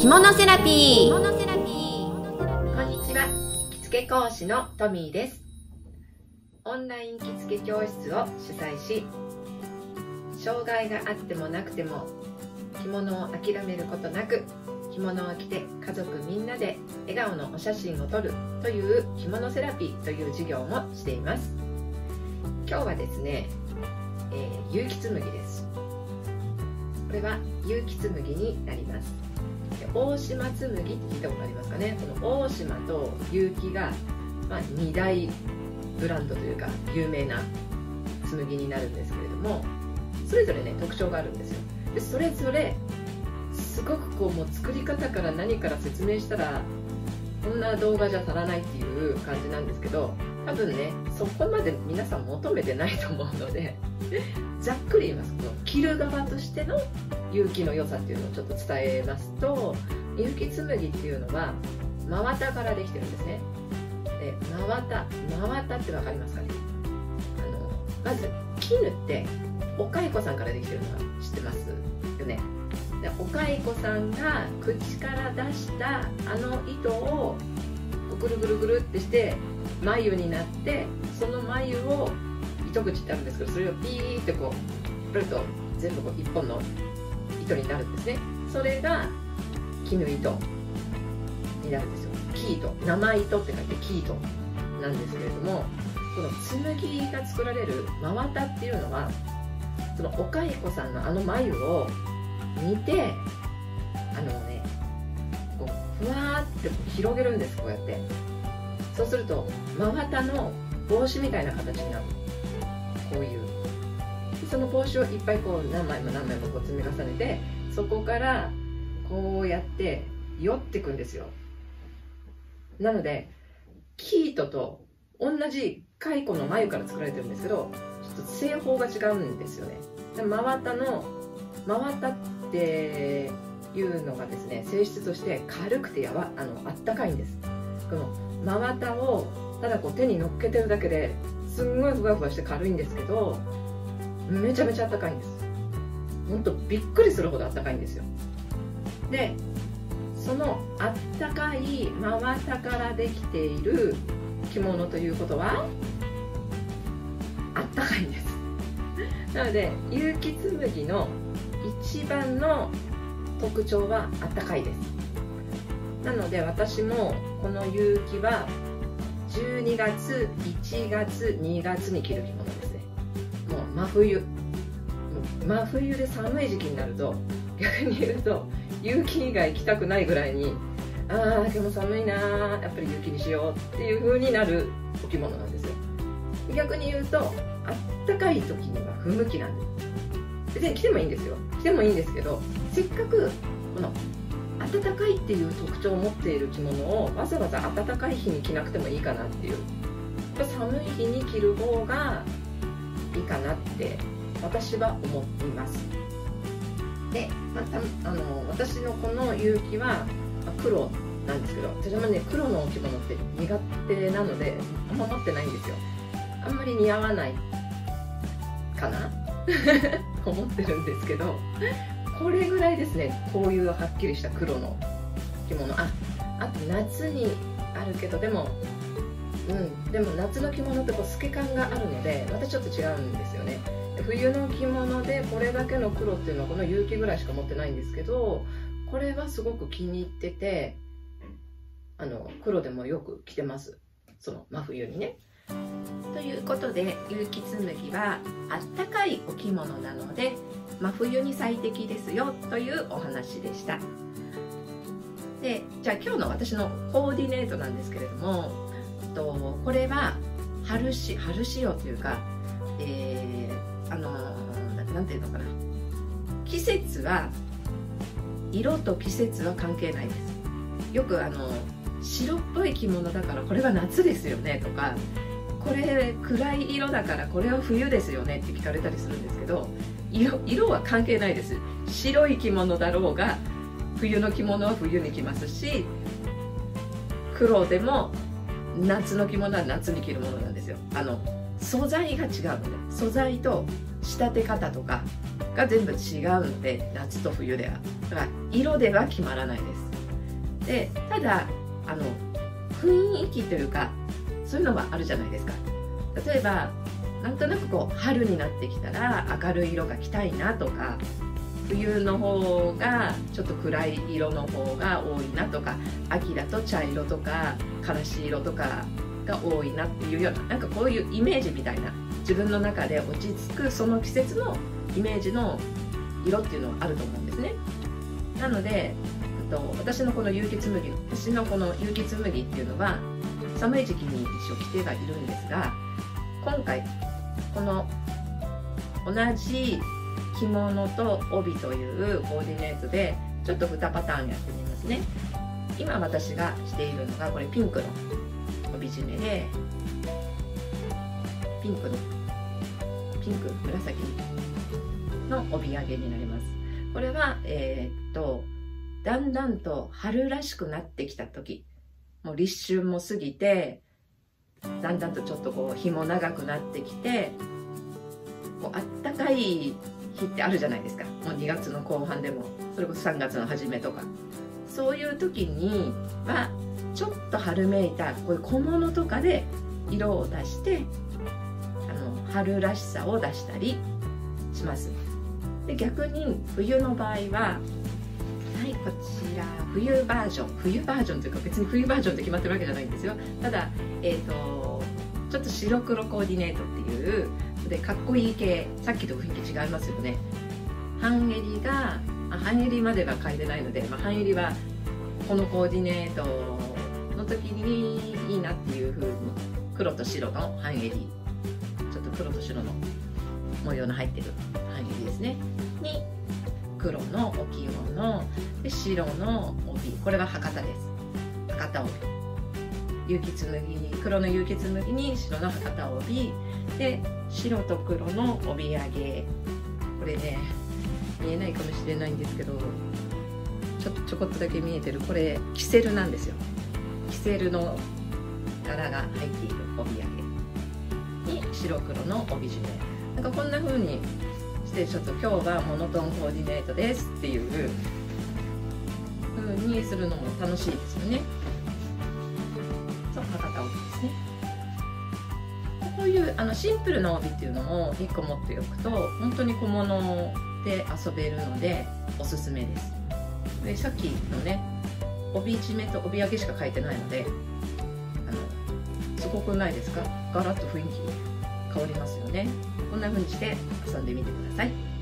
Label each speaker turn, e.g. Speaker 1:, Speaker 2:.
Speaker 1: 着物セラピー。
Speaker 2: こんにちは、着付け講師のトミーです。オンライン着付け教室を主催し、障害があってもなくても着物を諦めることなく、着物を着て家族みんなで笑顔のお写真を撮るという着物セラピーという授業もしています。今日はですね、結城紬です。これは結城紬になります。大島紬って聞いたことありますかね。この大島と結城が、2大ブランドというか有名な紬になるんですけれども、それぞれね特徴があるんですよ。でそれぞれすごくもう作り方から何から説明したらこんな動画じゃ足らないっていう感じなんですけど、多分ねそこまで皆さん求めてないと思うのでざっくり言います。この着る側としての結城の良さっていうのをちょっと伝えますと、結城紬っていうのは真綿からできてるんですね。で真綿って分かりますかね。まず絹ってお蚕さんからできてるのは知ってますよね。でお蚕さんが口から出した糸をぐるぐるぐるってして繭になって、その繭を糸口ってあるんですけど、それをピーってこうプルと全部一本の糸になるんですね。それが絹糸になるんですよ。生糸、生糸って書いて生糸なんですけれども、この紬が作られる真綿っていうのはそのお蚕さんの繭を煮てこうふわーって広げるんです。こうやってそうすると真綿の帽子みたいな形になる。こういうその帽子をいっぱいこう何枚も何枚もこう積み重ねて、そこからこうやって寄ってくんですよ。なので生糸と同じ蚕の繭から作られてるんですけど、ちょっと製法が違うんですよね。真綿っていうのがですね、性質として軽くてあったかいんです。この真綿をただこう手に乗っけてるだけですんごいふわふわして軽いんですけど、めちゃめちゃあったかいんです。ほんとびっくりするほどあったかいんですよ。でそのあったかい真綿からできている着物ということはあったかいんです。なので結城紬の一番の特徴はあったかいです。なので私もこの結城は12月、1月、2月に着る着物ですね。もう真冬で寒い時期になると、逆に言うと結城以外着たくないぐらいに、今日も寒いな、やっぱり結城にしようっていう風になるお着物なんですよ。逆に言うとあったかい時には不向きなんです。別に着てもいいんですよ。着てもいいんですけど、せっかくこの暖かいっていう特徴を持っている着物をわざわざ暖かい日に着なくてもいいかなっていう、寒い日に着る方がいいかなって私は思っています。で、私のこの結城は黒なんですけど、私はね黒のお着物って苦手なのであんま持ってないんですよ。あんまり似合わないかなと思ってるんですけど、これぐらいですね。こういうはっきりした黒の着物、あと夏にあるけど、でも夏の着物って透け感があるのでまたちょっと違うんですよね。冬の着物でこれだけの黒っていうのはこの結城ぐらいしか持ってないんですけど、これはすごく気に入ってて、黒でもよく着てます。その真冬にね。ということで結城紬はあったかいお着物なので真冬に最適ですよというお話でした。でじゃあ今日の私のコーディネートなんですけれども、これは春仕様というか、なんていうのかな、季節は色と季節は関係ないです。よく白っぽい着物だからこれは夏ですよねとか、これ暗い色だからこれは冬ですよねって聞かれたりするんですけど、色は関係ないです。白い着物だろうが冬の着物は冬に着ますし、黒でも夏の着物は夏に着るものなんですよ。素材が違うので、素材と仕立て方とかが全部違うので、夏と冬ではだから色では決まらないです。 でただ雰囲気というかそういうのがあるじゃないですか。例えばなんとなくこう春になってきたら明るい色が着たいなとか、冬の方がちょっと暗い色の方が多いなとか、秋だと茶色とかからし色とかが多いなっていうような、なんかこういうイメージみたいな、自分の中で落ち着くその季節のイメージの色っていうのはあると思うんですね。なので私のこの結城紬っていうのは寒い時期に一応着てはいるんですが、今回この同じ着物と帯というコーディネートでちょっと2パターンやってみますね。今私がしているのがこれピンクの帯締めで、ピンク紫の帯揚げになります。これはだんだんと春らしくなってきた時、もう立春も過ぎてだんだんとちょっとこう日も長くなってきて、こうあったかい日ってあるじゃないですか。もう2月の後半でもそれこそ3月の初めとか、そういう時にはちょっと春めいたこういう小物とかで色を出して春らしさを出したりします。で逆に冬の場合は、はい、こちら冬バージョンというか別に冬バージョンって決まってるわけじゃないんですよ。ただちょっと白黒コーディネートっていうでかっこいい系、さっきと雰囲気違いますよね。半襟が半襟までは書いてないので、半襟はこのコーディネートの時にいいなっていう風に黒と白の半襟、ちょっと黒と白の模様の入ってる半襟ですねに黒のお着物で白の帯、これは博多です。博多帯、黒の結城紬に白の博多帯で白と黒の帯揚げ、これね見えないかもしれないんですけどちょこっとだけ見えてる、これキセルなんですよ。キセルの柄が入っている帯揚げに白黒の帯締め、なんかこんな風にしてちょっと今日はモノトーンコーディネートですっていう風にするのも楽しいですよね。そう博多帯ですね。こういうシンプルな帯っていうのも1個持っておくと本当に小物で遊べるのでおすすめです。でさっきのね帯締めと帯揚げしか書いてないのですごくないですか？ガラッと雰囲気変わりますよね。こんな風にして遊んでみてください。